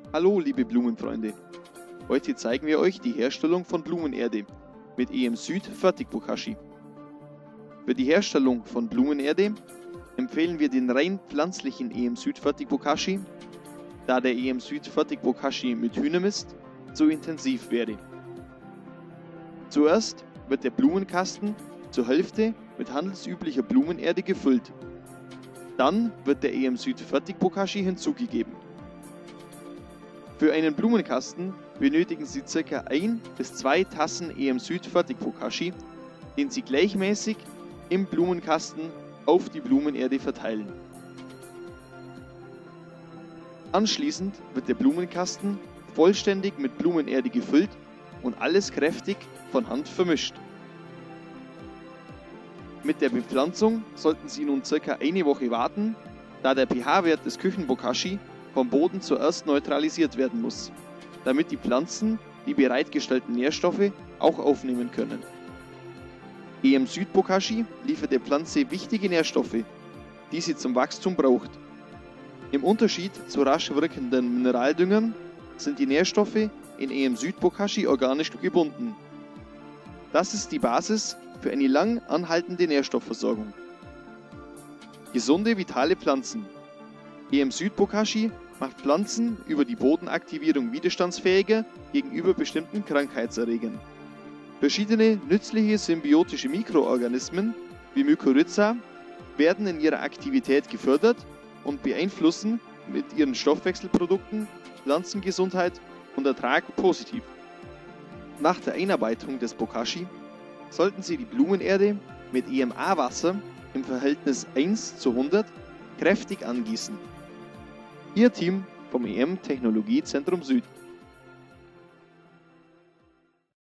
Hallo liebe Blumenfreunde, heute zeigen wir euch die Herstellung von Blumenerde mit EM Süd Fertig-Bokashi. Für die Herstellung von Blumenerde empfehlen wir den rein pflanzlichen EM Süd Fertig-Bokashi, da der EM Süd Fertig-Bokashi mit Hühnermist zu intensiv wäre. Zuerst wird der Blumenkasten zur Hälfte mit handelsüblicher Blumenerde gefüllt. Dann wird der EM Süd Fertig-Bokashi hinzugegeben. Für einen Blumenkasten benötigen Sie ca. 1 bis 2 Tassen EM Süd Fertig-Bokashi, den Sie gleichmäßig im Blumenkasten auf die Blumenerde verteilen. Anschließend wird der Blumenkasten vollständig mit Blumenerde gefüllt und alles kräftig von Hand vermischt. Mit der Bepflanzung sollten Sie nun ca. eine Woche warten, da der pH-Wert des Küchenbokashi vom Boden zuerst neutralisiert werden muss, damit die Pflanzen die bereitgestellten Nährstoffe auch aufnehmen können. EM Süd Bokashi liefert der Pflanze wichtige Nährstoffe, die sie zum Wachstum braucht. Im Unterschied zu rasch wirkenden Mineraldüngern sind die Nährstoffe in EM Süd Bokashi organisch gebunden. Das ist die Basis für eine lang anhaltende Nährstoffversorgung. Gesunde, vitale Pflanzen. EM Süd Bokashi macht Pflanzen über die Bodenaktivierung widerstandsfähiger gegenüber bestimmten Krankheitserregern. Verschiedene nützliche symbiotische Mikroorganismen wie Mykorrhiza werden in ihrer Aktivität gefördert und beeinflussen mit ihren Stoffwechselprodukten Pflanzengesundheit und Ertrag positiv. Nach der Einarbeitung des Bokashi sollten Sie die Blumenerde mit EMA-Wasser im Verhältnis 1:100 kräftig angießen. Ihr Team vom EM Technologiezentrum Süd.